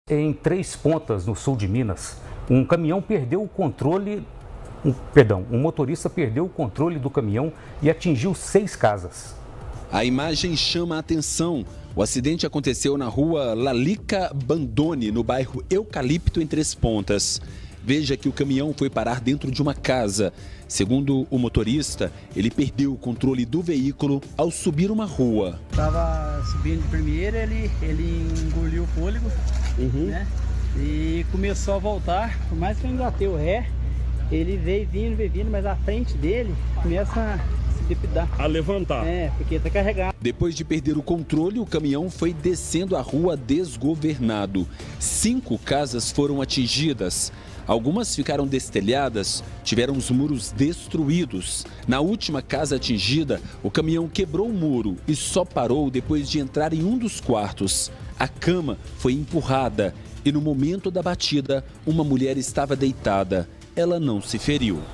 Em Três Pontas, no sul de Minas, um caminhão perdeu o controle, um motorista perdeu o controle do caminhão e atingiu 6 casas. A imagem chama a atenção. O acidente aconteceu na rua Lalica Bandone, no bairro Eucalipto, em Três Pontas. Veja que o caminhão foi parar dentro de uma casa. Segundo o motorista, ele perdeu o controle do veículo ao subir uma rua. Estava subindo de primeira, ele engoliu o fôlego, né? E começou a voltar. Por mais que eu engatei o ré, ele veio vindo, mas a frente dele começa a se depidar. A levantar. É, porque está carregado. Depois de perder o controle, o caminhão foi descendo a rua desgovernado. 5 casas foram atingidas. Algumas ficaram destelhadas, tiveram os muros destruídos. Na última casa atingida, o caminhão quebrou o muro e só parou depois de entrar em um dos quartos. A cama foi empurrada e no momento da batida, uma mulher estava deitada. Ela não se feriu.